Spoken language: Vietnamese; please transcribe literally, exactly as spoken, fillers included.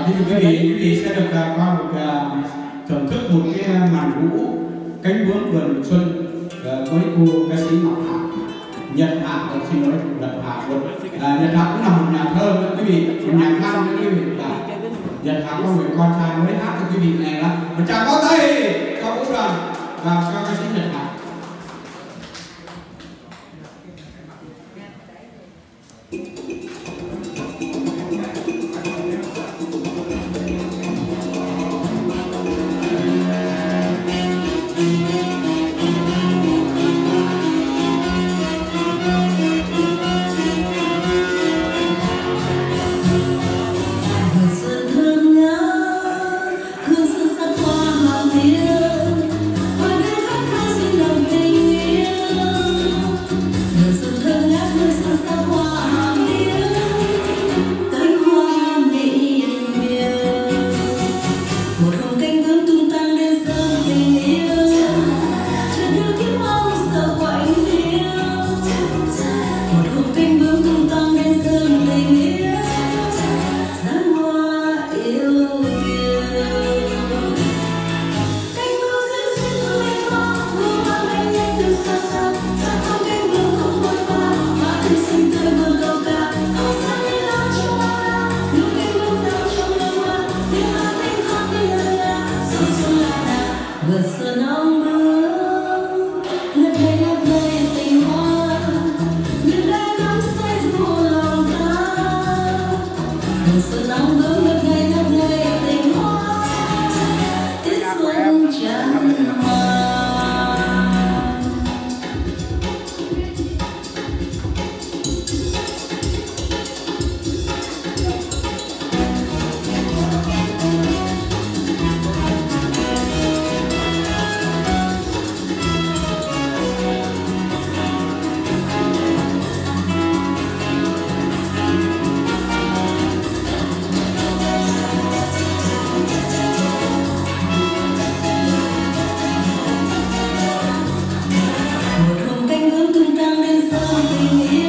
Thì quý vị, quý vị sẽ được uh, qua một uh, thưởng thức một cái màn vũ cánh bướm vườn xuân uh, với cô ca sĩ Ngọc Hạ, Nhật Hạ, xin lỗi, Nhật Hạ. Uh, Nhật Hạ cũng là một nhà thơ đó quý vị, một nhà văn đó quý vị. Là Nhật Hạ có người con trai mới hát cho quý vị này là một tràng pháo tay cho vũ đoàn và cho ca sĩ Nhật Hạ. Hãy subscribe cho kênh Ghiền Mì Gõ để không bỏ lỡ những video hấp dẫn.